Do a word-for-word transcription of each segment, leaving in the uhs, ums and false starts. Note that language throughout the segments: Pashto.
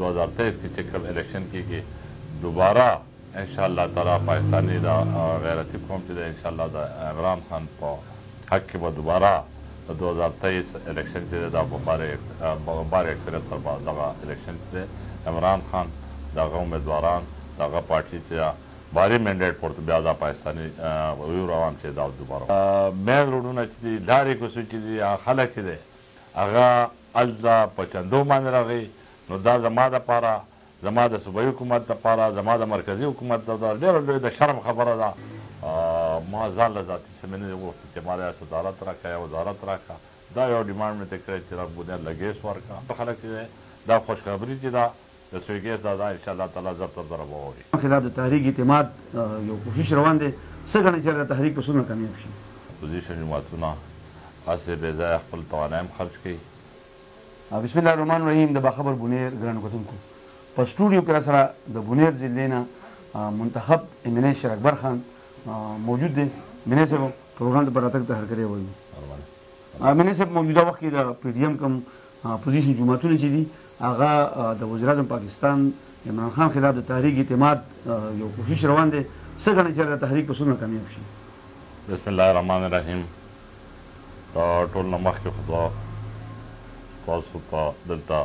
دو هزار تیئیس کې چې کوم الیکشن کېږي دوباره انشاءالله تعالی پاکستاني دا غیرتي قوم چې دی انشاءالله د عمران خان په حق کې به دوباره د دو هزار تیئیس الیکشن چې دی دا په بار اکثریت سره به دغه الیکشن چې دی عمران خان دغه امیدواران دغه پارټي چې باري منډیټ پورته بیا دا پاکستاني ویور عوام چې دا دوباره مین روډونه چې دي لارې کوڅې چې دي هغه خلک چې دی هغه هلته په چندو باندې راغی نو دا زما دپاره زما د صوبایي حکومت دپاره زما د مرکزي حکومت دپاره ډېره لویه د شرم خبره ده ما ځان له ذاتي څه مې نه دي غوښتي چې ما یا صدارت راکړه یا وزارت راکړه دا یو ډیمانډ مې ته کړی چې را بنیاد له ګیس ورکړه خلک چې دی دا خوشخبري چې ده د سوی ګیس دا دا انشاءالله تعالی زر تر زره به واوري خلاف د تحریک اعتماد یو کوشش روان دی څه ګڼئ چې د تحریک په څومره کامیاب شي اپوزیشن جماعتونه هسې بې ځایه خپل توانایم خرج کوي بسم الله الرحمن الرحیم د باخبر بونیر ګرانو کتونکو په سټوډیو کې راسره د بونیر ضلعې نه منتخب امینے شیر اکبر خان موجود دی امینے صاحب پروګرام ته په راتګ ته هرکلی وایو امینے صاحب موجوده وخت کې د پی ډي ایم کوم اپوزیشن جماعتونه چې دي هغه د وزیر اعظم پاکستان عمران خان خلاف د تحریک اعتماد یو کوشش روان دی څه ګڼئ چې د تحریک په څومره کامیاب شي بسم الله الرحمن الرحیم دا ټول نه مخکې خو زه ستاسو ته دلته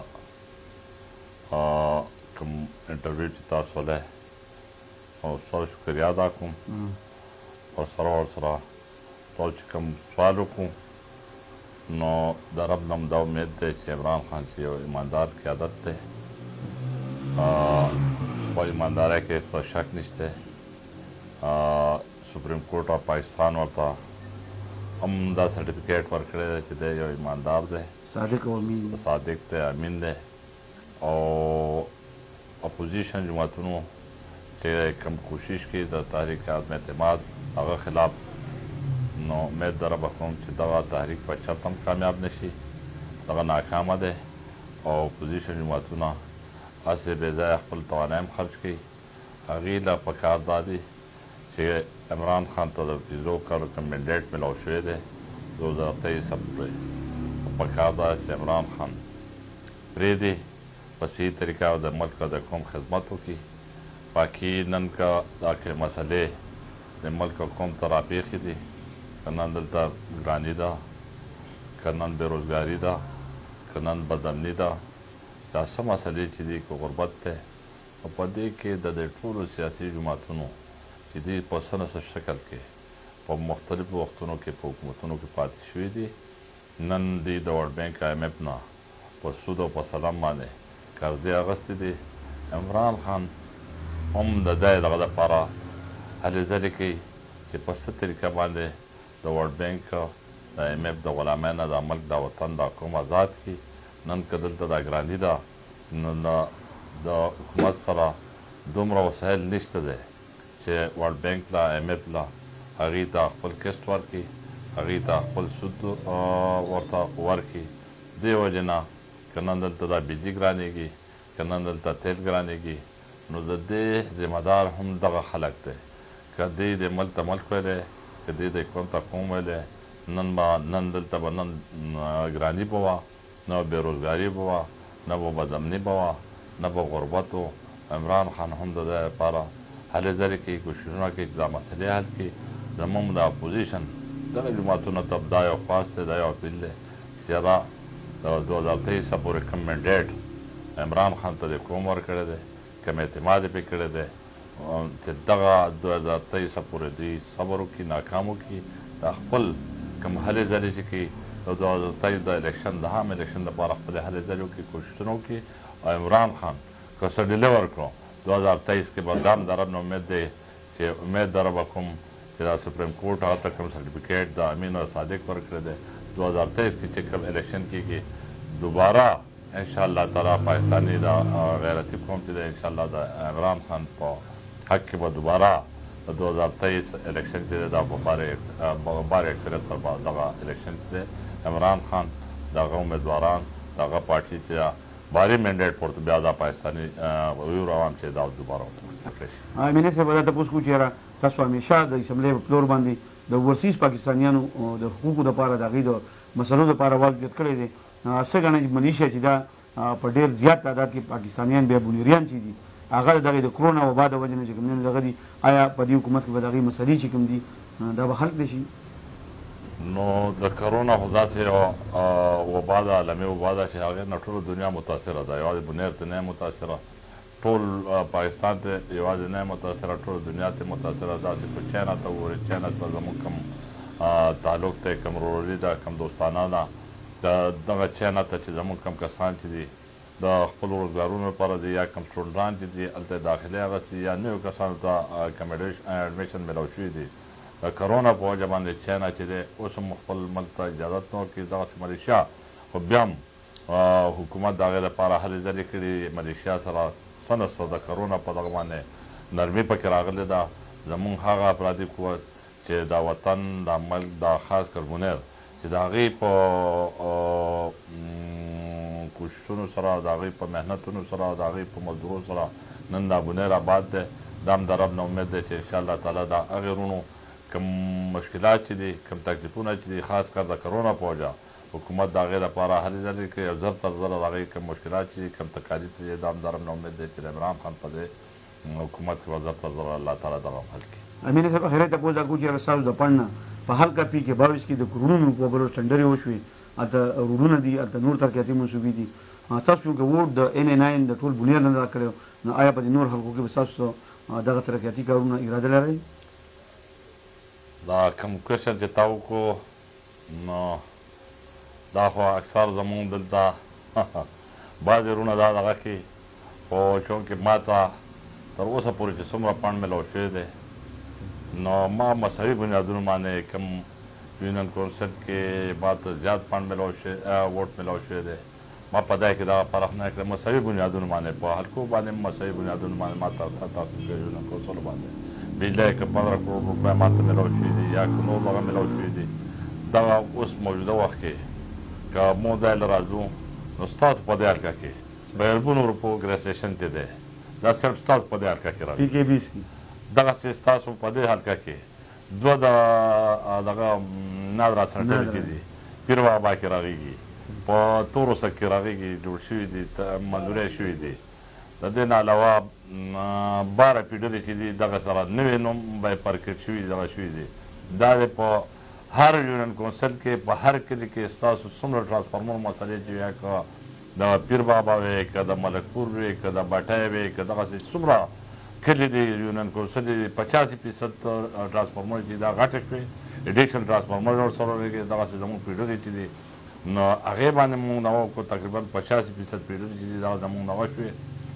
کوم انټرویو چې تاسو ولی او ستاسو شکریا ادا کوم او سره ورسره تاسو چې کوم سوال وکړو نو د رب نه هم دا امید دی چې عمران خان چې یو ایماندار قیادت دی په ایماندارۍ کې څه شک نشته سپریم کورټ آف پاکستان ورته هم دا سرټیفیکیټ ورکړی دی چې دی یو ایماندار دی صادق او امین صادق دی امین دی او اپوزیشن جماعتونو چې کوم کوشش کوي د تحریک عدم اعتماد هغه خلاف نو امید در به کوم چې دغه تحریک په چرته هم کامیاب نشي دغه ناکامه دی او اپوزیشن جماعتونه هسې بې ځایه خپل توانایم خرج کوي هغې له پکار دا دي چې عمران خان ته د پنځو کالو کوم منډیټ میلاو شوی دی دو هزار تیئیس پورې پکار دا چې عمران خان پرېږدي په صحیح طریقه او د ملک د قوم خدمت وکړي باقي نن که دا که مسلې د ملک او قوم ته راپېښې دي که نن دلته ګراني ده که نن بېروزګاري ده که نن بدامني ده دا څه مسلې چې دي که غربت دی او په دې کې د دې ټولو سیاسي جماعتونو چې دي په څه نه څه شکل کې په مختلفو وختونو کې په حکومتونو کې پاتې شوي دي نن دوی د ورلډ بینک آی ایم ایف نه په سود او په سلام باندې قرضې اخیستې دي عمران خان هم د دی دغه دپاره هلې ځلې کوي چې په څه طریقه باندې د ورلډ بینک د آی ایم ایف د غلامۍ نه دا ملک دا وطن دا قوم آزاد کړي نن که دلته دا ګراني ده نو د حکومت سره دومره وسایل نشته دی چې ورلډ بینک له آی ایم ایف له هغې ته خپل قسط ورکړي هغې ته خپل سود ورته ورکړي دې وجې نه که نن دلته دا بجلي ګرانېږي که نن دلته تیل ګرانېږي نو د دې ذمهدار هم دغه خلک دی که دې د ملک ته ملک ویلی که دې د قوم ته قوم ویلی نن به نن دلته به نن ګراني به وه نه به بېروزګاري به وه نه به بدامني به وه نه به غربت و عمران خان هم د دې لپاره هلې ځلې کوي کوششونه کوي چې دا مسلې حل کړي زموږ د اپوزیشن دغه جماعتونو ته دا یو خواست دی دا یو اپیل دی چې دا د دو هزار تیئیس پورې کوم منډیټ عمران خان ته د قوم ورکړی دی کوم اعتماد یې پرې کړی دی چې دغه دو هزار تیئیس پورې دوی صبر وکړي ناکام وکړي دا خپل کوم هلې ځلې چې کوي د دو هزار تیئیس د الیکشن د عام الیکشن دپاره خپلې هلې ځلې وکړي کوششونه وکړي او عمران خان که څه ډیلیور کړو دو هزار تیئیس کې به دا هم د رب نه امید دی چې امید در به کوم چې دا سپریم کورټ هغه ته کوم سرټیفیکیټ د امین او صادق ورکړی دی دو هزار تیئیس کې چې کوم الیکشن کېږي دوباره انشاءالله تعالی پاکستاني دا غیرتي قوم چې دی انشاءالله د عمران خان په حق کې به دوباره د دو هزار تیئیس الیکشن چې دی دا په بار اکثریت سره به دغه الیکشن چې دی عمران خان دغه امیدواران دغه پارټي چې باري منډیټ پورته بیا دا پاکستاني ویور عوام چې دا دوباره ورکړی شي امینې صاحب دا تپوس کوو چې یاره تاسو همیشه د اسمبلۍ په پلور باندې د ورسیز پاکستانیانو د حقوقو دپاره د هغوی د مسلو دپاره واک جوت کړی دی څه ګڼئ مني شي چې دا په ډېر زیات تعداد کې پاکستانیان بیا بونیریان چې دي هغه د دغې د کرونا وبا د وجې نه چې کوم دی دغه دي آیا په دې حکومت کې به د هغې مسلې چې کوم دي دا به حل کړی شي؟ نو د کرونا خو داسې وبا ده عالمي وبا ده چې هغې نه ټوله دنیا متاثره ده، یوازې بونیر ته نه متاثره، ټول پاکستان ته یوازې نه متاثره، ټول دنیا ته متاثره. داسې په چاینا ته وګورئ، چاینا سره زموږ کوم تعلق دی، کوم وروري ده، کوم دوستانه ده، د دغه چاینا ته چې زموږ کوم کسان چې دي د خپلو روزګارونو لپاره دي یا کوم سټوډنټان چې دي هلته داخلې اخیستي یا نویو کسانو ته کوم اډمیشن میلاو شوي دي د کرونا په وجه باندې چاینا چې دی اوس هم خپل ملک ته اجازت نه ورکوي. دغسې ملیشیا خو بیا هم حکومت د هغې لپاره هلې ځلې کړي، ملیشیا سره څه نسته د کرونا په دغه باندې نرمي پکې راغلې ده. زموږ هغه افرادي قوت چې دا وطن دا ملک دا خاص کر بونیر چې د هغې په کوششونو سره د هغې په محنتونو سره د هغې په مزدورو سره نن دا بونیر آباد دی. دا هم د رب نه امید دی چې انشاءالله تعالی دا هغې وروڼو کوم مشکلات چې دي کوم تکلیفونه چې دي خاص کر د کرونا په وجه حکومت د هغې لپاره هلې ځلې کوي او زر تر زره د هغې کوم مشکلات چې دي کوم تکالیف چې دي دا هم د رب نه امید دی چې د عمران خان په دې حکومت کې به زر تر زره الله تعالی دغه حل کړي. امین صاحب اخرت تپوس دا کوم چې ستاسو د فنډ نه په هلکه پي کې باویس کې د کروڑونو روپو بلو ټنډرې وشوې، هلته روډونه دي، هلته نور ترقیاتي منصوبې دي. تاسو که ووټ د این اے ناین د ټول بونیر نه راکړی نو آیا په دې نور حلقو کې به ستاسو دغه ترقیاتي کارونه اراده لرئ؟ دا کوم کوشن چې تا وکړو نو دا خو اکثر زمونږ دلته بعضې وروڼه دا دغه کوي، خو چونکې ما ته تر اوسه پورې چې څومره فنډ میلاو شوی دی نو ما مذهبي بنیادونو باندې کوم یونین کونسل کې ما ته زیات فنډ میلاو شوی ووټ میلاو شوی دی، ما په دای کې دغه فرق نه کړی. مذهبي بنیادونو باندې په حلقو باندې مذهبي بنیادونو باندې ما ته تحصیل کړی یونین کونسل باندې بجلی که پندره کروڑ روپۍ ما ته میلاو شوي دي یا که نور دغه میلاو شوي دي. دغه اوس موجوده وخت کې که موږ دی له راځو نو ستاسو په دې حلقه کې بیربونو روپو ګریسټیشن چې دی دا صرف ستاسو په دې حلقه کې راځي، پي کې بي دغسې ستاسو په دې حلقه کې دوه د دغه نادرا سنټرې چې دي پیر بابا کې راغېږي، په تورو سک کې راغېږي، جوړ شوي دي، منظوري شوي دي. د دې نه علاوه باره پیډرې چې دي دغه سره نوې نوم به یې پرکټ شوي دغه شوي دي. دا د په هر یونین کونسل کې په هر کلي کې ستاسو څومره ټرانسفارمر مسلې چې وي که د پیر بابا وي که د ملکپور وي که د بټۍ وي که دغسې څومره کلي دي یونین کونسل دي پچاسي فیصد ټرانسفارمر چې دا غټه شوې ایډیشنل ټرانسفارمر ورسره لګي دغسې زموږ پیډرې چې دي نو هغې باندې مونږ نوه وکړو تقریبا پچاسي فیصد پیډرې چې دي دغه زموږ نوه شوې.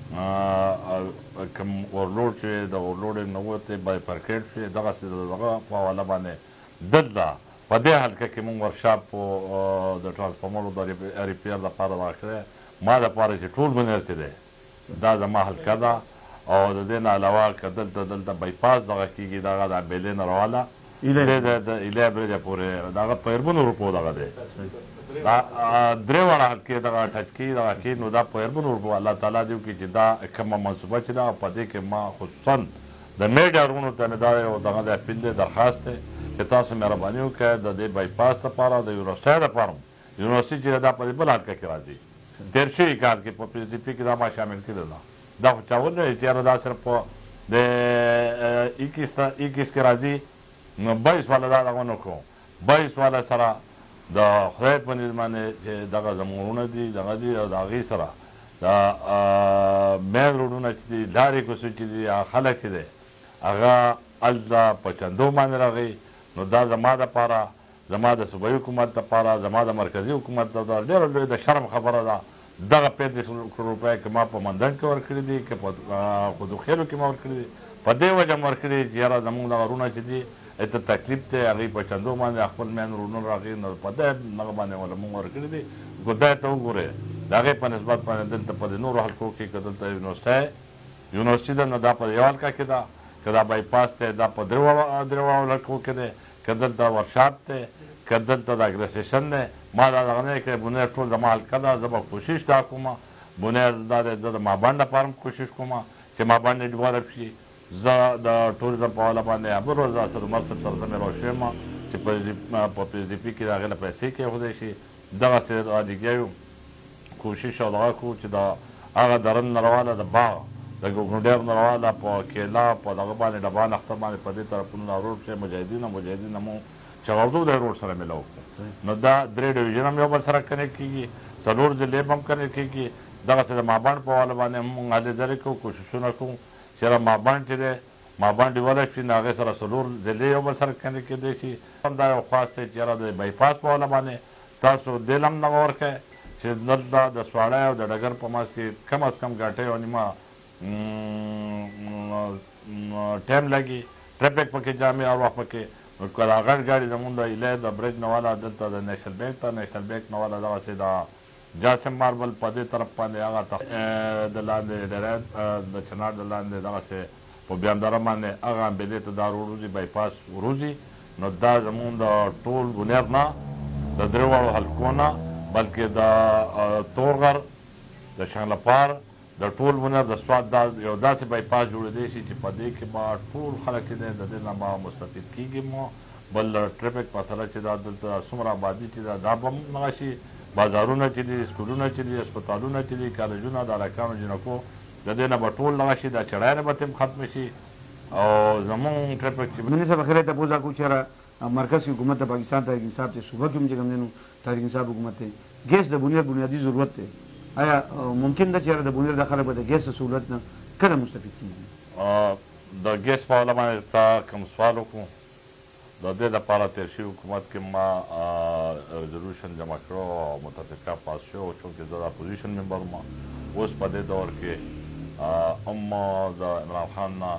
کوم اورلوډ چې د اورلوډ نه وتې بایپرکیټ شوې دغسې د دغه په حواله باندې دلته په دې حلقه کې مونږ ورکشاپ د ټرانسفارمرو د ریپیر دپاره دغه کړی. ما دپاره چې ټول بونیر چې دی دا زما حلقه ده او د دې نه علاوه که دلته دلته بایپاس دغه کېږي دغه د امبیلې نه راواله د ایلی برجه پورې دغه په اربونو روپو دغه دی دا درې واړه حلقې دغه ټچ کېږي دغه کېږي نو دا په اربونو روپو الله تعالی دې وکړي چې دا کومه منصوبه چې ده په دې کې ما خصوصا د میډیا وروڼو ته مې دا یو دغه دی اپیل دی درخواست دی چې تاسو مهرباني وکړئ د دې بایپاس دپاره د یونیورسټۍ دپاره یونیورسټي چې دا په دې بل حلقه کې راځي تېر شوي کال کې په پي ایچ ډي پي کې دا ما شامل کړې ده. دا خو چا ونه وایي چې یاره دا صرف په د اکیس اکیس کې راځي نو بایس والا دا دغه ونه کړو بایس والا سره د خدای په نیز باندې چې دغه زموږ وروڼه دي دغه دي او د هغې سره د مین روډونه چې دي لارې کوڅې چې دي هغه خلک چې دی هغه هلته په چندو باندې راغی نو دا زما دپاره زما د صوبایي حکومت دپاره زما د مرکزي حکومت دپاره ډېره لویه د شرم خبره ده. دغه پنځه کروڑ روپۍ که ما په مندڼ کې ورکړي دي که په خودوخیلو کې ما ورکړي دي په دې وجه مې ورکړي چې یاره زموږ دغه وروڼه چې دي ته تکلیف دی هغې په چندو باندې خپل مین وروڼه راغلي نو په دې دغه باندې وله مونږ ورکړي دي. خدای ته وګورئ د هغې په نسبت باندې دلته په دې نورو حلقو کې که دلته یونیورسټۍ یونیورسټي ده نو دا په یو حلقه کې ده که دا بایپاس دی دا په درې واړو حلقو کې دی که دلته ورکشاپ دی که دلته د اګریسیشن دی ما دا دغه نه کړی بونیر ټول زما حلقه ده زه به کوشش دا کوم بونیر دا دی زه د مابنډ لپاره هم کوشش کوم چې مابنډ ډیولپ شي. زه د ټوریزم په حواله باندې هغه ورځ اسد عمر صاحب سره زه میلاو شوی یم چې په پي ایچ ډي پي کې د هغې نه پیسې کېښودی شي دغسې لګیا یو کوشش او دغه کوو چې د هغه درن نه راواله د باغ د ګوګنډیر نه راواله په کیلا په دغه باندې ډبان اختر باندې په دې طرفونه روډ چې مجاهدین مجاهدین مو چغردو د روډ سره ملاو نو دا درې ډیویژن هم یو بل سره کنیکټ کېږي څلور ضلع هم کنیکټ کېږي دغسې د ماباڼ په واله باندې هم موږ هلې ځلې کوو کوششونه کوو چې را ماباڼ چې دی ماباڼ ډیولپ شي نو هغې سره څلور ضلع یو بل سره کنیکټ کېدی شي هم دا یو خاص دی چې یاره د بایپاس په واله باندې تاسو دل هم دغه ورکړئ چې دلته د سواړی او د ډګر په منځ کې کم از کم ګاټۍ او نیمه ټایم لګي ټریفک پکې جامې هر وخت پکې نو که دا غټ ګاډي زمونږ د ایلی د برج نه والا دلته د نیشنل بینک ته نیشنل بینک نه والا دغسې د جاسم ماربل په دې طرف باندې هغه د لاندې ډیری د چنار د لاندې دغسې په بیاندره باندې هغه امبېلې ته دا روډ وځي بایپاس وروځي نو دا زمونږ د ټول بنیر نه د درې واړو حلقو نه بلکې د تورغر د شنګلپار د ټول بنیر د سوات دا یو داسې بایپاس جوړېدی شي چې په دې کې به ټول خلک چې دی د دې نه به مستفید کېږي مو بل ټریفک مسله چې دا دلته څومره آبادي چې ده دا به هم دغه شي بازارونه چې دي سکولونه چې دي هسپتالونه چې دي کالجونه د هلکانو جنکو د دې نه به ټول دغه شي دا چړیانې به تم ختمې شي او زمونږ ټریفک چې منی صاحب خیره تپوس دا کوو چې یاره مرکز کی حکومت د پاکستان تحریک انصاف چې صوبه کې هم چې کوم دی نو تحریک انصاف حکومت دی ګیس د بنیر بنیادي ضرورت دی آیا ممکن ده چې یاره د بنیر د خلک به د ګیس د سهولت نه کله مستفید کېږي د ګیس په حواله باندې تا کوم سوال وکړو د دې لپاره تېر شوي حکومت کې ما ریزولوشن جمع کړو او متفقه پاس شو چونکې زه د اپوزیشن ممبر وم اوس په دې دور کې هم د عمران خان نه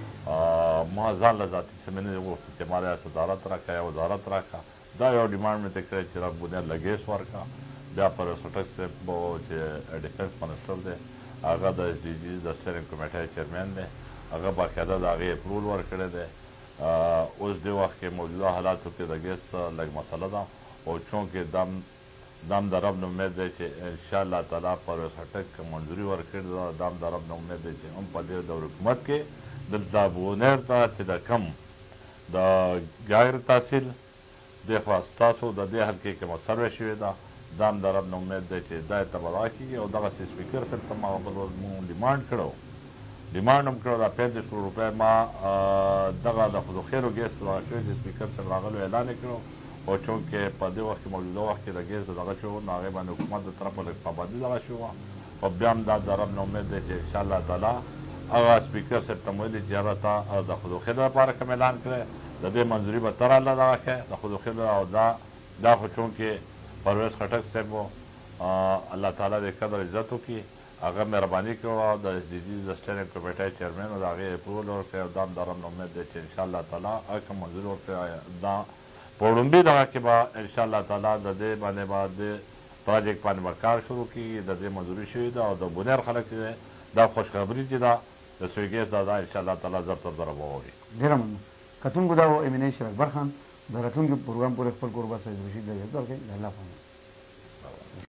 ما ځان له ذاتي څه مې نه غوښتل چې ما یا صدارت راکړه یا وزارت راکړه دا یو ډیمانډ مې ته کړی چې را بنیر له ګیس ورکړه بیا پرویز خټک صاحب چې ډیفنس منسټر دی هغه د ایس ډي جي د سټیرینګ کمیټې چیرمین دی هغه باقاعده د هغې اپروول ورکړی دی اوس دې وخت کې موجوده حالاتو کې د ګیس لږ مسله ده او چونکې دم دم د رب نه امید دی چې انشاءالله تعالی پرویز خټک منظوري ورکړې ده دم د رب نه امید دی چې هم په دې دور حکومت کې دلته بونیر ته چې د کم د غیر تحصیل دخوا ستاسو د دې حلقې کې مو سروې شوې ده دا هم د رب نه امید دی چې دا یې تبدله کېږي او دغسې سپیکر صاحب ته ما بل ورځ مونږ ډیمانډ کړی و ډیمانډ هم کړی دا پنځوس کروړ روپۍ ما دغه د خودخیرو ګیس ته دغه کړی چې سپیکر صاحب راغلو اعلان یې کړو او چونکې په دې وخت کې موجوده وخت کې د ګیس د دغه شو نو هغې باندې حکومت د طرفه لږ پابندي دغه شوې وه او بیا هم دا د رب نه امید دی چې انشاءالله تعالی هغه سپیکر صاحب ته مو ویلي چې هغه تا د خودخیرو لپاره کوم اعلان کړی د دې منظوري به ته راله دغه کړې د خودخیرو او دا دا خو چونکې پرویز خټک صاحب الله تعالی دې قدر عزت وکړي هغه مهرباني کړې وه د ایس ډي جي د سټیرینګ کمیټې چیرمین و د هغې اپروول ورکړی او دا هم د رب نه امید دی چې انشاءالله تعالی هغه کوم منظوري ورکړی دا په وړومبي دغه کې به انشاءالله تعالی د دې باندې به د پراجیکټ باندې به کار شروع کېږي د دې منظوري شوې ده او د بنیر خلک چې دی دا خوشخبري چې ده د سوی ګیس دا دا انشاءالله تعالی زر تر زره به واوري ډېره مننه کتونکو دا و امینه شیر اکبر خان د راتلونکي پروګرام پورې خپل کور بس رشید له یاد ورکړئ د الله په امان